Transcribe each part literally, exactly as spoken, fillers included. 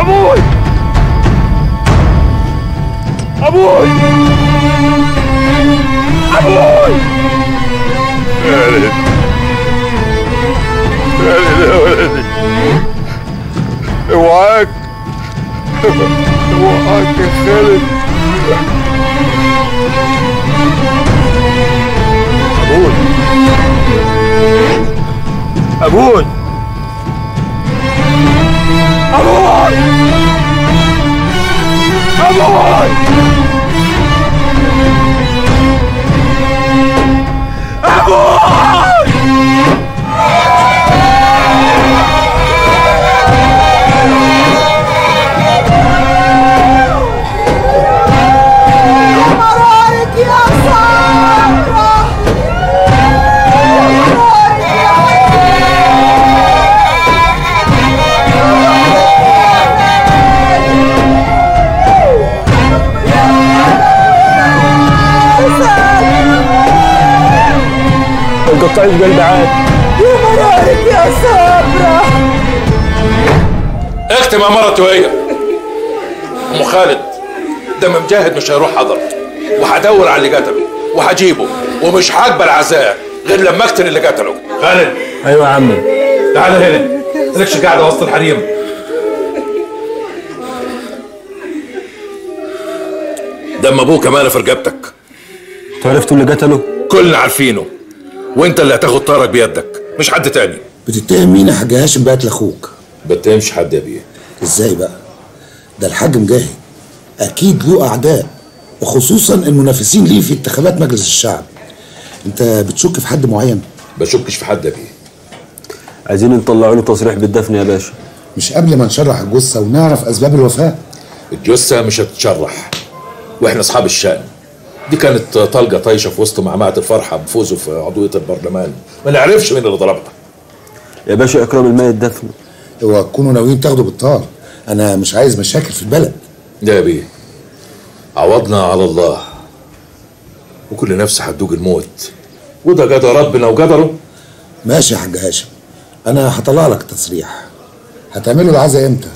ابوي ابوي ابوي خالد خالد يا ولدي اوعاك اوعاك يا خالد ابوي ابوي ابوي ابوي قطعت قلبي عاد. يا مرارك يا صبرا. اختم يا مرتي وهي ام خالد. دم مجاهد مش هيروح حضر، وهدور على اللي قتله وهجيبه، ومش هقبل عزاء غير لما اقتل اللي قتله. خالد. ايوه يا عمي. تعال هنا، مالكش قاعده وسط الحريم. دم ابوه كمان في رقبتك. انتوا عرفتوا اللي قتله؟ كلنا عارفينه، وانت اللي هتاخد طارك بيدك مش حد تاني. بتتهم مين يا حاج هاشم بقت لاخوك؟ بتهمش حد يا بيه. ازاي بقى؟ ده الحاج مجاهد اكيد له اعداء، وخصوصا المنافسين ليه في انتخابات مجلس الشعب. انت بتشك في حد معين؟ بشكش في حد يا بيه. عايزين نطلعوا له تصريح بالدفن يا باشا. مش قبل ما نشرح الجثه ونعرف اسباب الوفاه؟ الجثه مش هتتشرح، واحنا اصحاب الشأن. دي كانت طلقه طايشه في وسط معمعه الفرحه بفوزه في عضويه البرلمان، ما نعرفش مين اللي ضربها. يا باشا اكرام الميت دفن. اوعى تكونوا ناويين تاخدوا بالطار، انا مش عايز مشاكل في البلد. ده يا بيه عوضنا على الله، وكل نفس هتدوق الموت، وده قدر ربنا وقدره. ماشي يا حاج هاشم، انا هطلع لك تصريح. هتعملوا العزاء امتى؟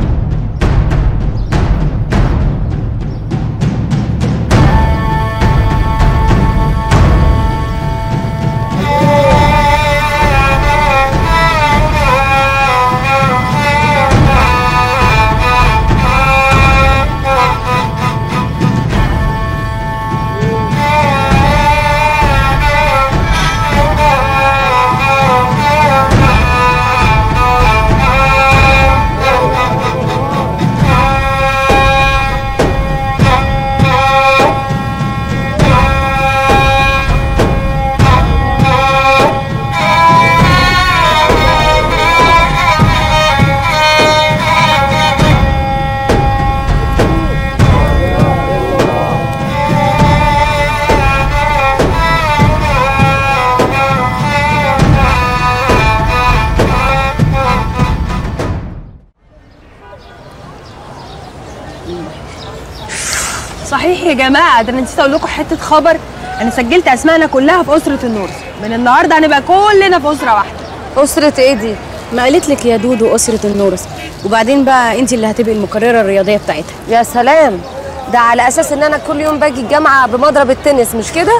صحيح يا جماعه، ده انا نسيت اقول لكم حته خبر. انا سجلت اسمائنا كلها في اسره النور. من النهارده هنبقى كلنا في اسره واحده. اسره ايه دي؟ ما قالت لك يا دودو اسره النورس، وبعدين بقى انت اللي هتبقي المقرره الرياضيه بتاعتها. يا سلام، ده على اساس ان انا كل يوم باجي الجامعه بمضرب التنس مش كده؟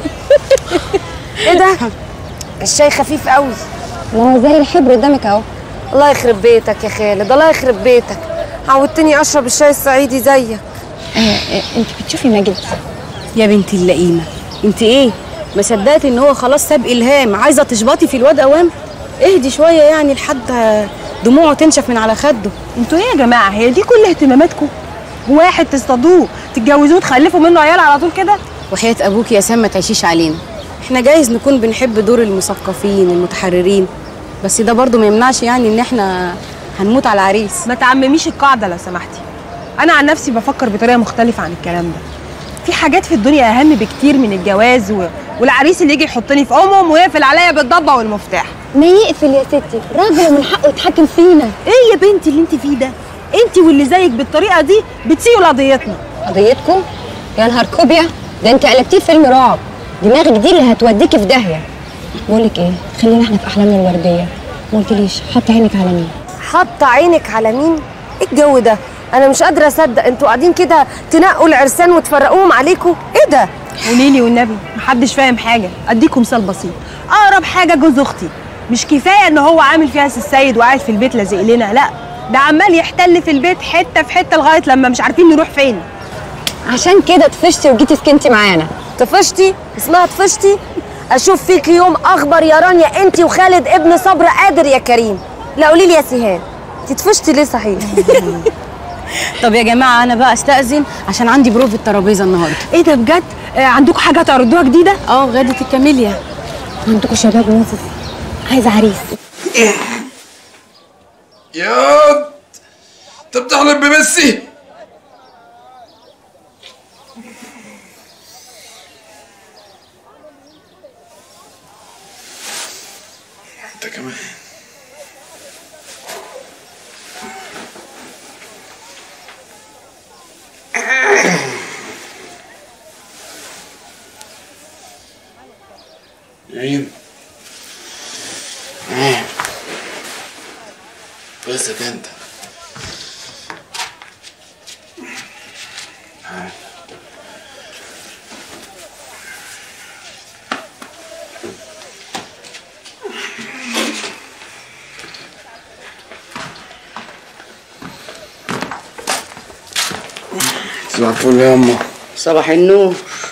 ايه ده؟ الشاي خفيف قوي. ما هو زي الحبر قدامك اهو. الله يخرب بيتك يا خالد، الله يخرب بيتك، عودتني اشرب الشاي الصعيدي زيك. آه آه انت بتشوفي ماجد يا بنت اللئيمه، انت ايه ما صدقتي ان هو خلاص ساب الهام؟ عايزه تشبطي في الواد اوام؟ اهدي شويه يعني لحد دموعه تنشف من على خده. انتوا ايه يا جماعه؟ هي دي كل اهتماماتكم؟ واحد تصطادوه تتجوزوه تخلفوا منه عيال على طول كده؟ وحياه ابوك يا سام ما تعيشيش علينا. احنا جايز نكون بنحب دور المثقفين المتحررين، بس ده برضو ما يمنعش يعني ان احنا هنموت على العريس. ما تعمميش القاعده لو سمحتي. انا عن نفسي بفكر بطريقه مختلفه عن الكلام ده. في حاجات في الدنيا اهم بكتير من الجواز و... والعريس اللي يجي يحطني في امهم ويقفل عليا بالضبه والمفتاح. ما يقفل يا ستي، راجل من حقه يتحكم فينا. ايه يا بنتي اللي انت فيه ده؟ انت واللي زيك بالطريقه دي بتسيئوا لقضيتنا. قضيتكم؟ يا نهار كوبيا، ده انت قلبتيه فيلم رعب. دماغك دي اللي هتوديكي في داهيه. بقول لك ايه، خلينا احنا في احلامنا الورديه. ما قلتليش حط عينك على مين؟ حط عينك على مين؟ ايه الجو ده؟ انا مش قادره اصدق انتوا قاعدين كده تنقوا العرسان وتفرقوهم عليكم. ايه ده؟ قوليلي والنبي محدش فاهم حاجه. اديكم مثال بسيط، اقرب حاجه جوز اختي، مش كفايه ان هو عامل فيها سي السيد وقاعد في البيت لازق لنا، لا ده عمال يحتل في البيت حته في حته لغايه لما مش عارفين نروح فين. عشان كده طفشتي وجيتي سكنتي معانا. طفشتي؟ اسمها طفشتي؟ اشوف فيك يوم اخبر يا رانيا انت وخالد ابن صبر قادر يا كريم. لا قولي لي يا سهام، انت طفشتي ليه صحيح؟ طب يا جماعه انا بقى استاذن عشان عندي بروف الترابيزه النهارده. ايه ده بجد؟ آه عندكم حاجه تعرضوها جديده؟ اه غاده الكاميليا. عندكم شباب ناصف عايزه عريس. ياض انت بتحلم بميسي؟ انت كمان. نعيم نعيم بس انت صباح الفل يا أمه. صباح النور.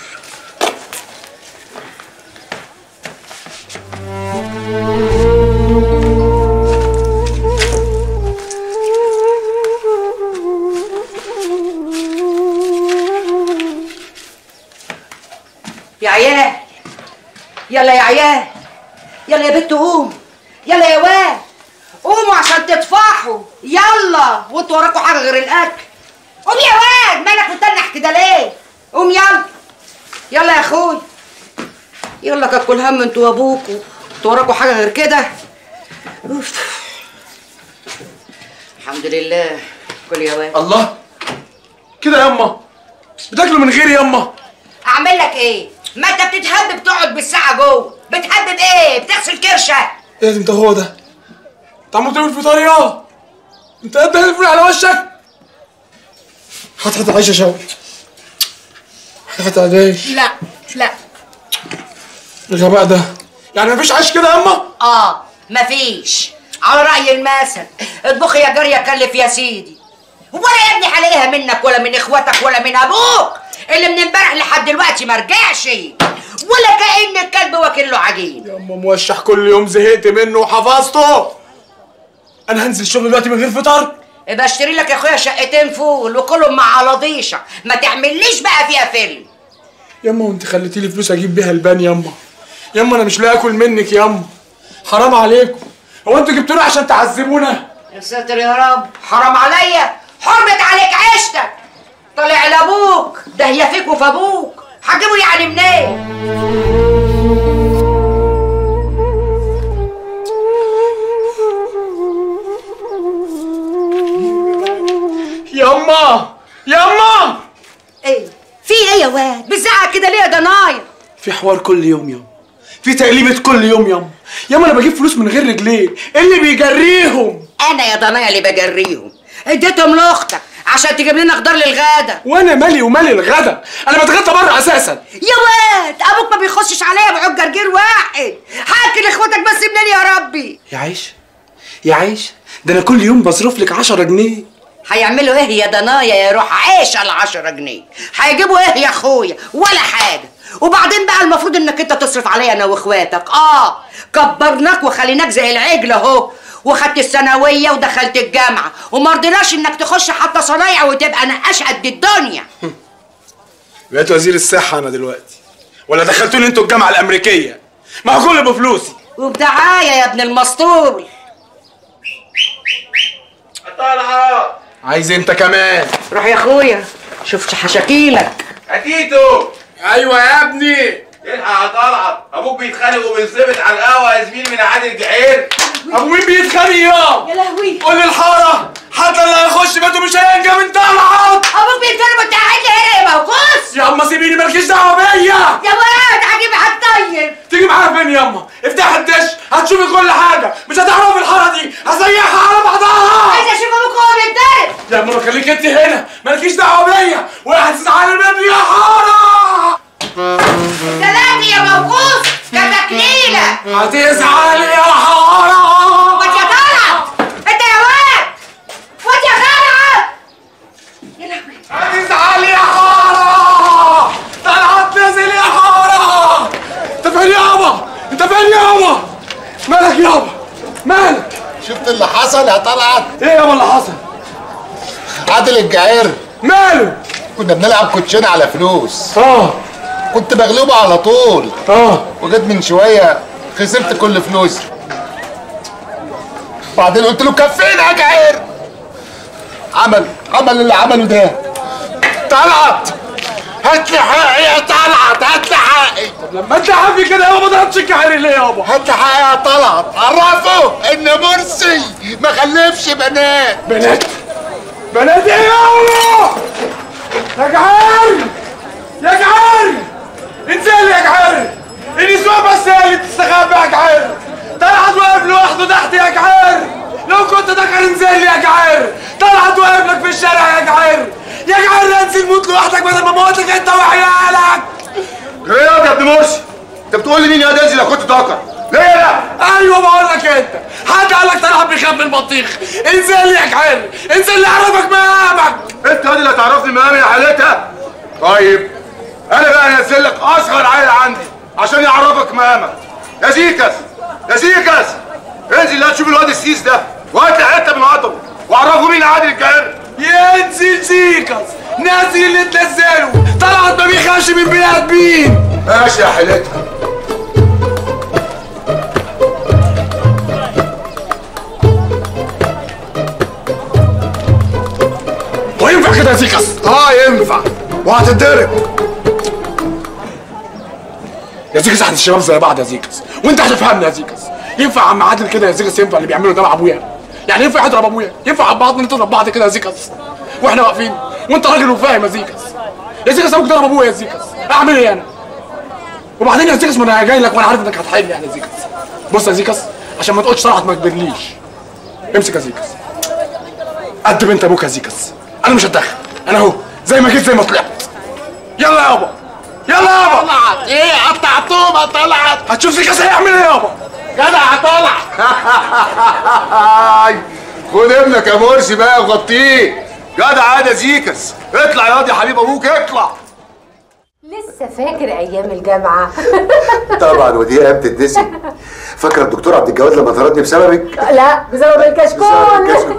يا عيال يلا يا عيال يلا يا بنت قوم يلا يا واد قوموا عشان تطفحوا يلا وانتوا وراكوا حاجه غير الاكل. قوم يا واد مالك متنح كده ليه؟ قوم يلا يلا يا اخوي يلا كاكل هم انتوا وابوكوا انتوا وراكوا حاجه غير كده. اوف الحمد لله. كل يا واد. الله كده ياما بتاكلوا من غيري ياما. اعمل لك ايه؟ ما انت بتتهبب تقعد بالساعه جوه. بتهبب ايه؟ بتغسل كرشه. ايه ده انت هو ده؟ انت عمال تعمل في طريقه. انت قد الفول على وشك. هات هات عيش يا شوقي. هات عيش. لا لا الغباء ده يعني مفيش عيش كده ياما؟ اه مفيش. على رأي المثل اطبخي يا جارية كلف يا سيدي. ولا يا ابني هلاقيها منك ولا من اخواتك ولا من ابوك اللي من امبارح لحد دلوقتي ما رجعش ولا كأن الكلب واكل له عجين. يا اما موشح كل يوم زهقت منه وحفظته. انا هنزل الشغل دلوقتي من غير فطار. يبقى اشتري لك يا اخويا شقتين فول وكلهم مع علاضيشه. ما تعمليش بقى فيها فيلم. ياما وانت خليتي لي فلوس اجيب بيها البان ياما. ياما انا مش لاقي اكل منك ياما. حرام عليكم. هو انتوا جبتونا عشان تعذبونا؟ يا ساتر يا رب حرام عليا. حرمت عليك عيشتك. طلع لابوك ده هي فيك وفي ابوك. هتجيبوا يعني منين؟ ياما ياما ايه في ايه يا واد؟ بتزعق كده ليه يا ضنايا؟ في حوار كل يوم ياما. في تقليبة كل يوم ياما. ياما انا بجيب فلوس من غير رجلين. ايه اللي بيجريهم؟ انا يا ضنايا اللي بجريهم. اديتهم لاختك عشان تجيب لنا خضار للغدا. وانا مالي ومالي الغدا؟ انا بتغدى بره اساسا. يا واد ابوك ما بيخشش عليا بعود جرجير واحد. هاكل اخواتك بس منين يا ربي؟ يا عيش يا عيش ده انا كل يوم بصرف لك عشرة جنيه. هيعملوا ايه يا ضنايا يا روح عيش على عشرة جنيه؟ هيجيبوا ايه يا اخويا؟ ولا حاجه. وبعدين بقى المفروض انك انت تصرف عليا انا واخواتك. اه كبرناك وخليناك زي العجل اهو. وخدت الثانويه ودخلت الجامعه وما رضيناش انك تخش حتى صنايع وتبقى نقاش قد الدنيا. بقيت وزير الصحه انا دلوقتي. ولا دخلتوني انتوا الجامعه الامريكيه؟ ما هو كله بفلوسي. وبدعايه يا ابن المسطول. طالعه عايز انت كمان. روح يا اخويا شوف حشاكيلك. اتيتو. ايوه يا ابني. الحق يا طلعت ابوك بيتخانق وبينصبت على القهوه يا زميلي من عادل الجعير. ابو مين بيتخانق يا؟ يا لهوي. قول للحاره حتى اللي هيخش بيته مش هينجى من طلعت. ابوك بيتخانق وانت قاعد لي هنا يا موقوس. يا اما سيبيني مالكيش دعوه بيا. يا واد هجيب حد طيب. تيجي معايا فين ياما؟ افتحي الدش هتشوفي كل حاجه. مش هتعرفي الحاره دي هسيحها على بعضها. عايز اشوف ابوك وهو بيتضرب. انك انت هنا مالكيش دعوه بيا وهتزعلي مني يا حاره. سلامتي يا موقوف يا تكليله. هتزعلي يا حاره. واد يا طلعت انت يا واد. واد يا طلعت. يا لهوي. هتزعلي يا حاره. طلعت نزل يا حاره. انت فين يابا؟ انت فين يابا؟ مالك يابا؟ مالك؟ شفت اللي حصل يا طلعت؟ ايه يابا اللي حصل؟ عادل الجعير ماله؟ كنا بنلعب كوتشينه على فلوس. اه كنت بغلبه على طول. اه وجيت من شويه خسرت كل فلوسي. بعدين قلت له كفينا يا جعير. عمل عمل اللي عمله ده. طلعت هات لي حقي يا طلعت، هات لي حقي. طب لما انت حافي كده يابا ما ضربتش الجعير ليه يابا؟ هات لي حقي يا طلعت، عرفه ان مرسي ما خلفش بنات. بنات؟ بنات ايه يابا؟ يا جعير يا جعير انزل يا جعير. النسوان بس هي اللي بتستخبى يا جعير. طلعت واقف لوحده تحت يا جعير. لو كنت ذكر انزل يا جعير. طلعت واقف لك في الشارع يا جعير. يا جعير انزل موت لوحدك بدل ما موتك انت وعيالك. ايه يا ابن مرسي؟ انت بتقول لي مين يا انزل لو كنت ذكر؟ ليه لا؟ ايوه بقول لك انت. حد قال لك طلعت بيخاف من البطيخ. انزل يا جعير. انزل اللي يعرفك مقامك. انت اللي هتعرفني مقامي يا حالتها. طيب انا بقى انزل لك اصغر عيل عندي عشان يعرفك مقامك. يا زيكس يا زيكس انزل لا تشوف الواد السيس ده وهات لي حته من عضله وعرفه مين عادل الجعير. ينزل زيكس نازل اللي تنزله. طلعت ما بيخافش من بني ادمين. ماشي يا حالتها. وينفع كده يا زيكس؟ اه ينفع وهتتضرب. يا زيكس احنا الشباب زي بعض يا زيكس وانت هتفهمني يا زيكس. ينفع عم عادل كده يا زيكس؟ ينفع اللي بيعمله ده مع ابويا؟ يعني ينفع يضرب ابويا؟ ينفع عم بعض نضرب بعض كده يا زيكس واحنا واقفين وانت راجل وفاهم يا زيكس؟ يا زيكس ابوك ضرب ابويا يا زيكس، اعمل ايه انا؟ وبعدين يا زيكس ما انا جاي لك وانا عارف انك هتحل يعني يا زيكس. بص يا زيكس عشان ما تقولش طلعت ما كبرليش. امسك يا زيكس قد بنت ابوك يا زيكس. انا مش هتدخل، انا اهو زي ما جيت زي ما طلعت. يلا يابا يلا يابا. طلعت ايه؟ قطعتهم يا طلعت. هتشوف زيكس هيعمل ايه يابا. جدع يا طلعت. خد ابنك يا مرسي بقى وغطيه. جدع عادي يا زيكس. اطلع يا واد يا حبيب ابوك اطلع. لسه فاكر ايام الجامعه؟ طبعا ودي ايام تتنسي. فاكره الدكتور عبد الجواد لما طردني بسببك؟ لا بسبب الكشكول.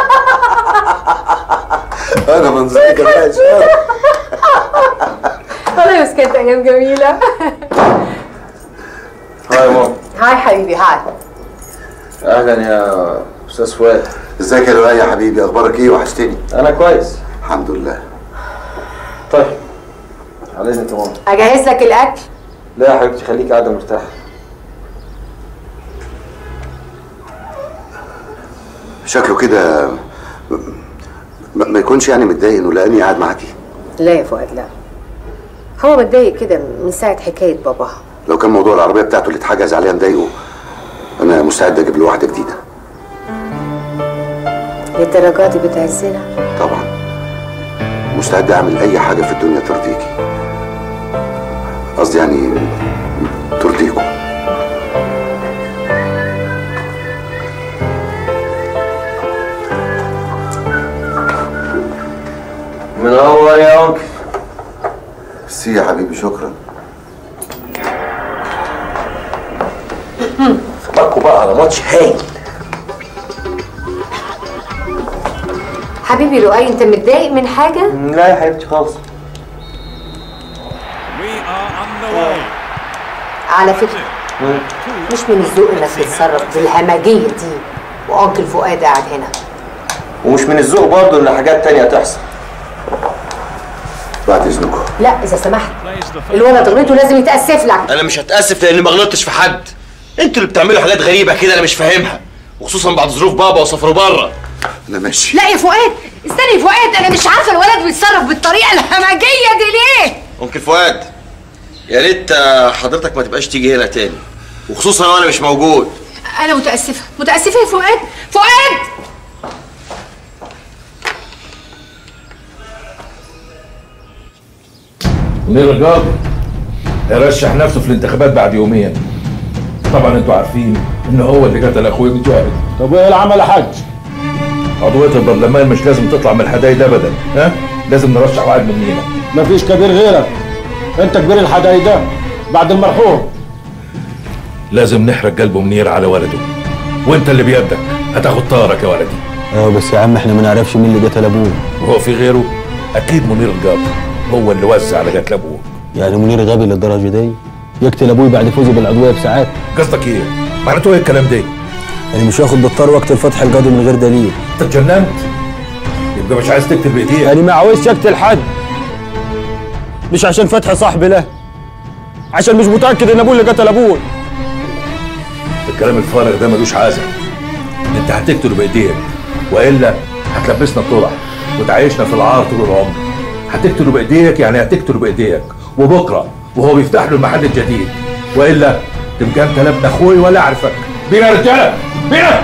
انا منظري كمان. والله بس كانت ايام جميله. هاي يا ماما. هاي حبيبي هاي. اهلا يا استاذ فؤاد. ازيك يا لؤي يا حبيبي؟ اخبارك ايه؟ وحشتني. انا كويس الحمد لله. طيب على اذنك يا ماما. اجهز لك الاكل؟ لا يا حبيبتي خليكي قاعده مرتاحه. شكله كده ما يكونش يعني متضايق انه لقاني قاعد معاكي. لا يا فؤاد لا، هو متضايق كده من ساعه حكايه بابا. لو كان موضوع العربيه بتاعته اللي اتحجز عليها مضايقه انا مستعد اجيب له واحده جديده. للدرجه دي بتعزنا؟ طبعا مستعد اعمل اي حاجه في الدنيا ترضيكي. قصدي يعني ترضيكم. منور يا انكل. ميرسي يا حبيبي شكرا. خبركوا بقى على ماتش هايل. حبيبي لؤي انت متضايق من حاجه؟ لا يا حبيبتي خالص. على فكره مش من الذوق انك تتصرف بالهمجيه دي وانكل فؤاد قاعد هنا. ومش من الذوق برضه ان حاجات تانية تحصل. بعد اذنكم. لا اذا سمحت الولد غلطه لازم يتاسف لك. انا مش هتاسف لاني ما غلطتش في حد. انتوا اللي بتعملوا حاجات غريبه كده انا مش فاهمها، وخصوصا بعد ظروف بابا وسافروا بره. انا ماشي. لا يا فؤاد استنى يا فؤاد، انا مش عارفه الولد بيتصرف بالطريقه الهمجيه دي ليه. ممكن فؤاد يا ريت حضرتك ما تبقاش تيجي هنا تاني، وخصوصا وانا مش موجود. انا متاسفه متاسفه يا فؤاد. فؤاد منير القاضي يرشح نفسه في الانتخابات بعد يومين. طبعا انتوا عارفين ان هو اللي قتل اخويا مجاهد. طب وايه العمل يا حاج؟ عضوية البرلمان مش لازم تطلع من الحدايد ابدا، ها؟ لازم نرشح واحد مننا. مفيش كبير غيرك، انت كبير الحدايد ده بعد المرحوم. لازم نحرق قلبه منير على ولده، وانت اللي بيدك هتاخد طارك يا ولدي. اه بس يا عم احنا ما نعرفش مين اللي قتل ابوه. وهو في غيره؟ اكيد منير القاضي هو اللي وزع على قتل ابوه. يعني منير غبي للدرجه دي؟ يقتل ابوي بعد فوزه بالعضويه بساعات؟ قصدك ايه؟ معناته ايه الكلام ده؟ يعني مش هاخد بالطار وقت الفتح القاضي من غير دليل. انت اتجننت؟ يبقى مش عايز تقتل بايديك. يعني ما عاوزش اقتل حد، مش عشان فتح صاحبي له، عشان مش متاكد ان ابوه اللي قتل ابوه. الكلام الفارغ ده ملوش عازه. انت هتقتله بايديك والا هتلبسنا الطرح وتعيشنا في العار طول العمر. هتقتله بايديك يعني هتقتله بايديك، وبكره وهو بيفتح له المحل الجديد، والا تبقى انت لا ابن اخوي ولا اعرفك. بينا يا رجاله بينا.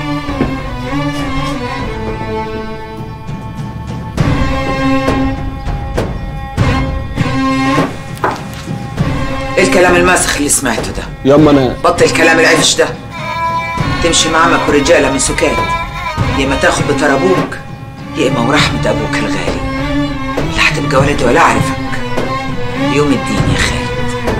ايه الكلام الماسخ اللي سمعته ده؟ ياما انا بطل الكلام العفش ده. تمشي مع عمك ورجاله من سكات، يا اما تاخد بطار ابوك يا اما ورحمه ابوك الغالي. لا هتبقى ولدي ولا اعرفك يوم الدين يا خالد.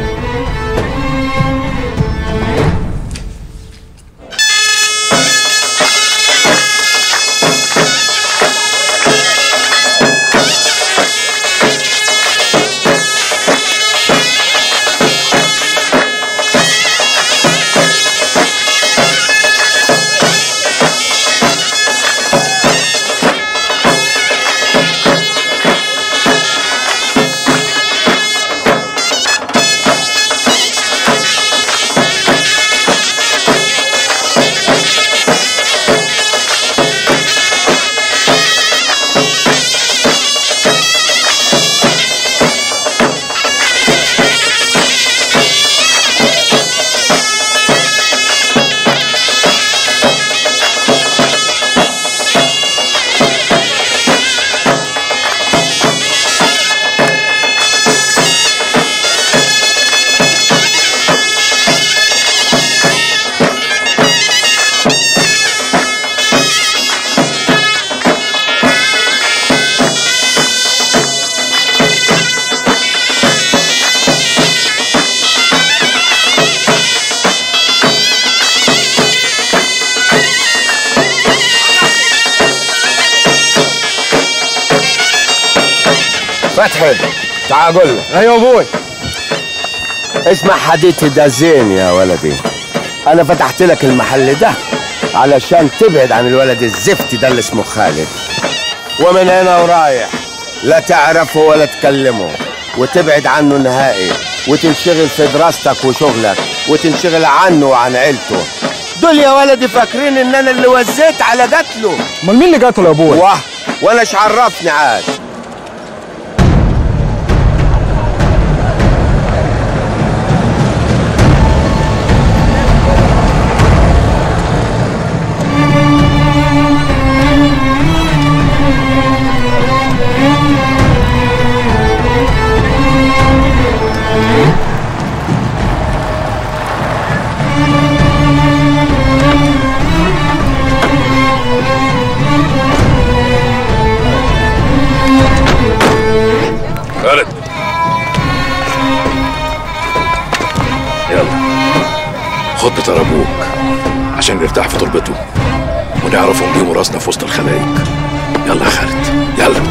فتحي تعال اقول لك. ايوه ابوي. اسمع حديثي ده زين يا ولدي. انا فتحت لك المحل ده علشان تبعد عن الولد الزفتي ده اللي اسمه خالد، ومن هنا ورايح لا تعرفه ولا تكلمه وتبعد عنه نهائي، وتنشغل في دراستك وشغلك وتنشغل عنه وعن عيلته. دول يا ولدي فاكرين ان انا اللي وزيت على قتله. امال مين اللي قتله يا ابوي؟ واه وانا ايش عرفني عاد. خالد يلا خد بطار ابوك عشان نرتاح في تربته ونعرف نجيبه راسنا في وسط الخلايق. يلا يا خالد يلا.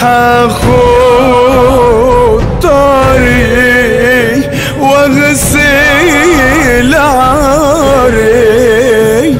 حاخد طريق واغسل عاري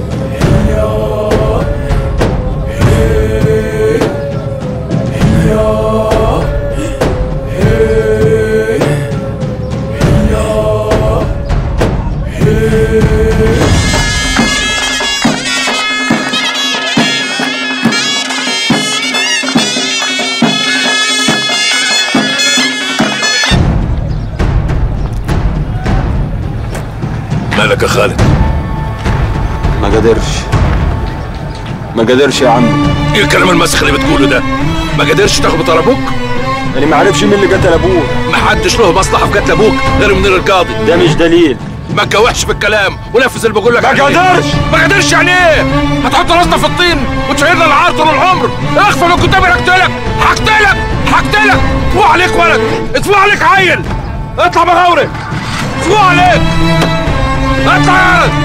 مالك يا خالد؟ ما قدرش ما قدرش يا عم. ايه الكلام المسخ اللي بتقوله ده؟ ما قدرش تاخد بطار ابوك؟ انا ما عارفش مين اللي قتل ابوه. ما حدش له مصلحه في قتل ابوك غير منير القاضي. ده مش دليل. ما تجوحش في الكلام ونفذ اللي بقول لك. ما قدرش. ما قدرش يعني ايه؟ هتحط راسنا في الطين وتشيلنا العار طول العمر. اخفى من قدامي هقتلك هقتلك هقتلك. فوق عليك ولد، اتفوق عليك عيل. اطلع بغورك، فوق عليك، اطلع يا ولد.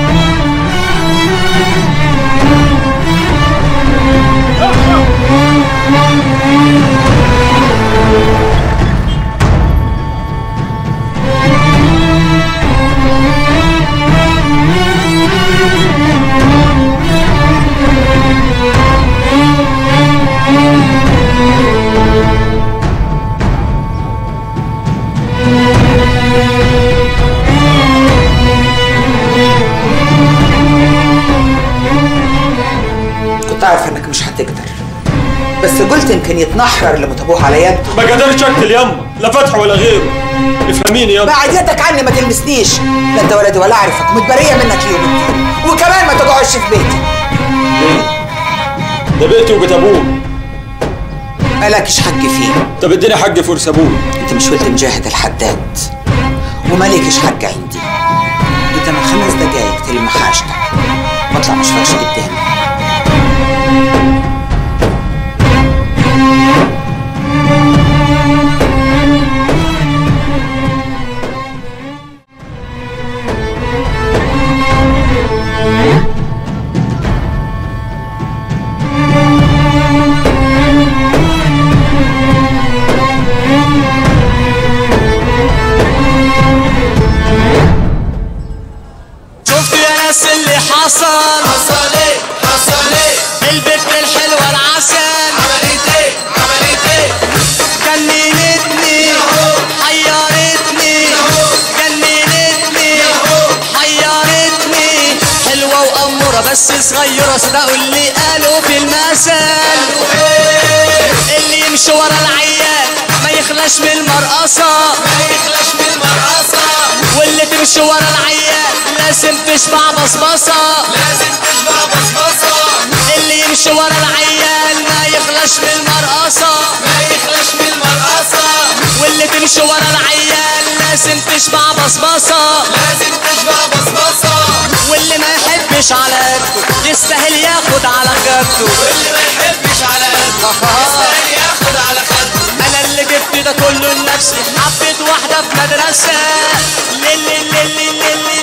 كنت عارفه انك مش هتقدر، بس قلت يمكن يتنحرر اللي متابوه على يده. ما قدرتش اقتل يما، لا فتح ولا غيره. افهميني يما. بعد يدك عني ما تلمسنيش، لا انت ولدي ولا اعرفك، متبريه منك يوم الدين، وكمان ما تقعدش في بيتي. ده بيتي وبيت ابوه. مالكش حق فيه. طب اديني حق في ورث ابوه. انت مش ولد مجاهد الحداد ومالكش حق عندي. انت من خمس دقايق تلم حاجتك واطلع مش فاكش قدامي. حصل حصل ايه حصل ايه البنت الحلوه العسل عملت ايه عملت ايه جننتني حيرتني جننتني حيرتني حلوه واموره بس صغيره صدقوا اللي قالوا في المثل اللي يمشي ورا العيال ما يخلاش من المرقصه ما يخلاش من المرقصه واللي تمشي ورا العيال لازم تشبع بصبصة لازم تشبع بصبصة اللي يمشي ورا العيال ما يخلاش من المرقصة ما يخلاش من المرقصة واللي تمشي ورا العيال لازم تشبع بصبصة لازم تشبع بصبصة واللي ما يحبش على قده يستاهل ياخد على خده واللي ما يحبش على قده يستاهل ياخد على خده انا اللي جبت ده كله لنفسي حبيت واحدة في مدرسة للي للي للي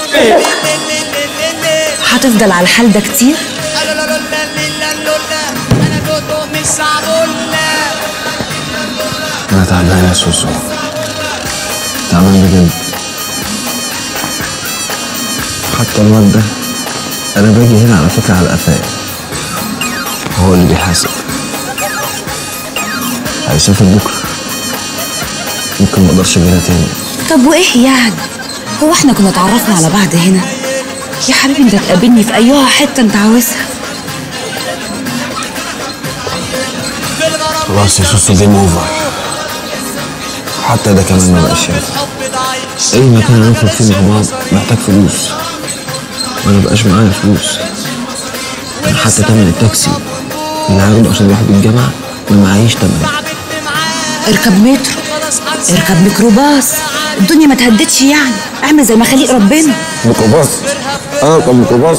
هتفضل على الحال ده كتير؟ أنا تعبان يا سوسو، تعبان بجد. حتى الواد ده أنا باجي هنا على فكرة على قفايا، هو اللي بيحاسب. هيسافر بكرة، ممكن مقدرش أجيلها تاني. طب وإيه يعني؟ هو احنا كنا اتعرفنا على بعض هنا؟ يا حبيبي انت تقابلني في ايها حته انت عاوزها. خلاص يا سوسو جيم اوفر، حتى ده كمان ما بقاش ينفع. اي مكان هنخرج فيه مع بعض محتاج فلوس، ما بقاش معايا فلوس. انا حتى تمن التاكسي اللي هاخده عشان اروح الجامعه ما معيش تمن. اركب مترو، اركب ميكروباص، الدنيا ما تهدتش يعني، اعمل زي ما خليق ربنا. ميكروباص؟ انا اركب ميكروباص؟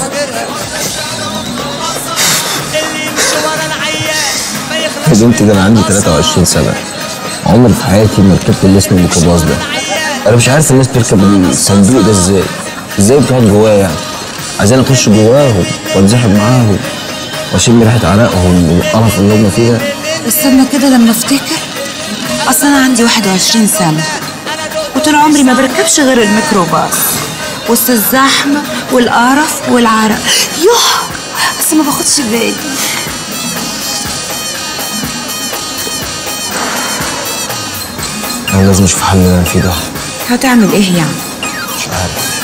يا بنتي ده انا عندي تلاتة وعشرين سنة، عمري في حياتي ما ركبت اللي اسمه الميكروباص ده. انا مش عارف الناس بتركب الصندوق ده ازاي، ازاي بتقعد جواه يعني؟ عايزين اخش جواهم وانزحب معاهم واشم ريحة عرقهم والقرف اللي هم فيه ده. استنى كده لما افتكر. اصل انا عندي واحد وعشرين سنة وطول عمري ما بركبش غير الميكروباص وسط الزحمة والقرف والعرق. يوه بس ما باخدش بالي. انا لازم اشوف حل اللي انا فيه ده. هتعمل ايه يعني؟ مش عارف،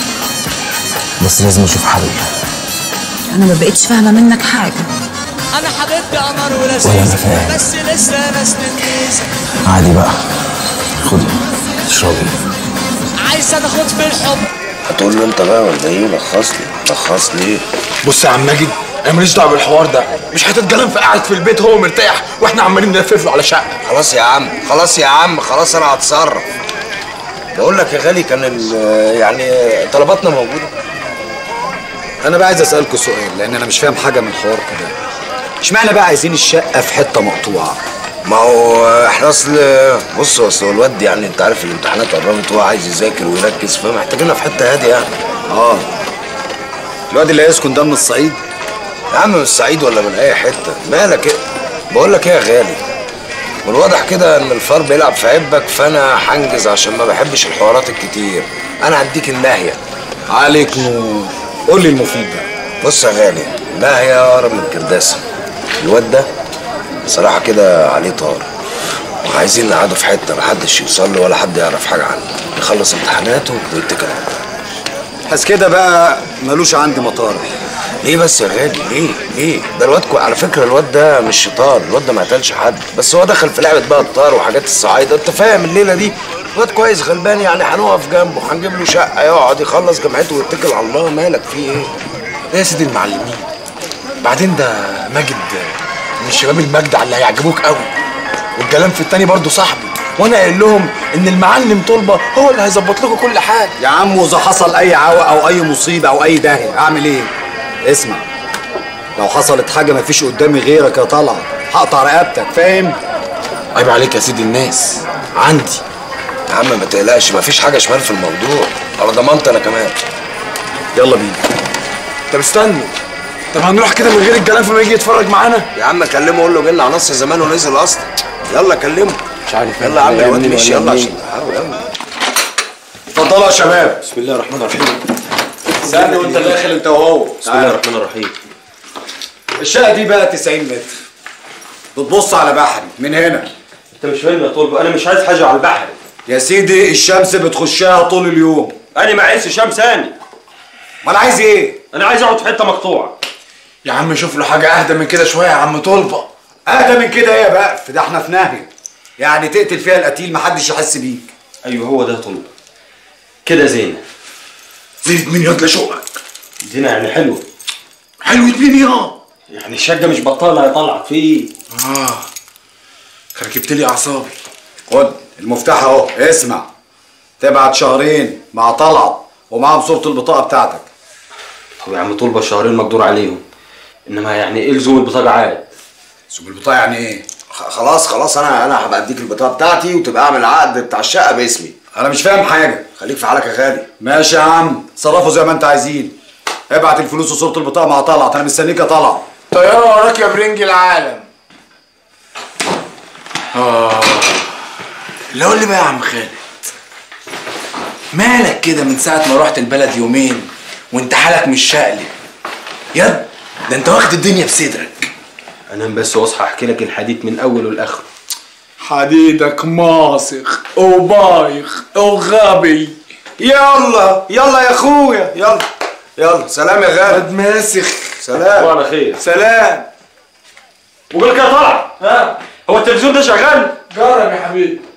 بس لازم اشوف حل. انا ما بقتش فاهمة منك حاجة. انا حبيبتي قمر ولا ولذيذ أنا فاهم. بس لسه ناس تنتيز. عادي بقى، خدي اشربي. عايزه تاخد في الحب. هتقول له انت بقى ولا ايه؟ لخص لي لخص لي. بص يا عم ماجد، انا ماليش دعوه بالحوار ده. مش هتتكلم في قاعد في البيت هو مرتاح واحنا عمالين نلفف له على شقه. خلاص يا عم خلاص يا عم خلاص انا هتصرف. بقول لك يا غالي كان يعني طلباتنا موجوده. انا بقى عايز اسالكوا سؤال لان انا مش فاهم حاجه من الحوار كده. اشمعنى بقى عايزين الشقه في حته مقطوعه؟ ما هو احنا اصل بص اصل هو الواد يعني انت عارف الامتحانات قربت وهو عايز يذاكر ويركز فمحتاجينها في حته هاديه يعني. اه الواد اللي هيسكن ده من الصعيد؟ يا عم من الصعيد ولا من اي حته مالك ايه؟ بقول لك ايه يا غالي، والواضح كده ان الفار بيلعب في عبك فانا هنجز عشان ما بحبش الحوارات الكتير. انا هديك الناهيه. عليك نور. قول لي المفيد بقى. بص يا غالي، الناهيه اقرب من الكرداسه. الواد ده بصراحه كده عليه طار وعايزين نقعده في حته محدش يوصل له ولا حد يعرف حاجه عنه، يخلص امتحاناته ويتكل على الله. بس كده بقى ملوش عندي مطارح. ليه بس يا غالي ليه ليه؟ ده الواد كو... على فكره الواد ده مش شيطان، الواد ده ما قتلش حد، بس هو دخل في لعبه بقى الطار وحاجات الصعايده، انت فاهم الليله دي؟ الواد كويس غلبان يعني، هنقف جنبه هنجيب له شقه يقعد يخلص جامعته ويتكل على الله. مالك فيه ايه؟ ده يا سيدي المعلمين. بعدين ده ماجد من الشباب المجدع اللي هيعجبوك قوي، والكلام في التاني برضه صاحبي، وانا قايل لهم ان المعلم طلبه هو اللي هيظبط لكم كل حاجه. يا عم واذا حصل اي عوق او اي مصيبه او اي داهيه اعمل ايه؟ اسمع، لو حصلت حاجه مفيش قدامي غيرك يا طلعت هقطع رقبتك، فاهم؟ عيب عليك يا سيدي الناس، عندي. يا عم ما تقلقش مفيش حاجه شمال في الموضوع، على ضمانتي انا كمان. يلا بينا. طب استنوا، طب هنروح كده من غير الكلام فما يجي يتفرج معانا؟ يا عم كلمه قول له جينا على نص زمان ونزل اصلا. يلا كلمه. مش عارف. يلا يا عم الواد مشي يلا عشان تحاول. يلا اتفضلوا يا شباب. بسم الله الرحمن الرحيم. استنى وانت داخل انت وهو. بسم الله الرحمن الرحيم. الشقه دي بقى تسعين متر، بتبص على بحري من هنا. انت مش فاهم يا طلبه، انا مش عايز حاجه على البحر يا سيدي. الشمس بتخشها طول اليوم. انا ما عايزش شمس ثاني. ما انا عايز ايه؟ انا عايز اقعد في حته مقطوعه. يا عم شوف له حاجه اهدى من كده شويه يا عم طلبه. اهدى من كده ايه يا بقى؟ ده احنا في ناهيه يعني تقتل فيها القتيل محدش يحس بيك. ايوه هو ده طلبه كده. زينه زينة مين ياض شوقك؟ زينه يعني حلوه. حلوة مين يا؟ يعني الشقه مش بطاله يا طلعت في ايه؟ اه ركبت لي اعصابي. خد المفتاح اهو. اسمع، تبعت شهرين مع طلعت ومعاهم صورة البطاقة بتاعتك. طب يا عم طلبه الشهرين مقدور عليهم، انما يعني ايه لزوم البطاقه عاد؟ لزوم البطاقة يعني ايه؟ خلاص خلاص انا انا هبقى اديك البطاقه بتاعتي وتبقى اعمل عقد بتاع الشقه باسمي. انا مش فاهم حاجه. خليك في حالك يا غالي. ماشي يا عم، تصرفوا زي ما انت عايزين. ابعت الفلوس وصورة البطاقة مع طلعت، انا مستنيك يا طلعت. طيارة وراك يا برنج العالم. اه لا قول لي بقى يا عم خالد، مالك كده من ساعة ما رحت البلد يومين وانت حالك مش شقلب؟ ياد ده انت واخد الدنيا بصدرك. انام بس واصحى احكي لك الحديث من اوله لاخره. حديدك ماسخ وبايخ وغبي. يلا يلا يا اخويا يلا يلا. سلام يا غالي. قد ماسخ. سلام. وانا خير. سلام. وقول لك يا طلع، ها هو التلفزيون ده شغال؟ جرب يا حبيبي.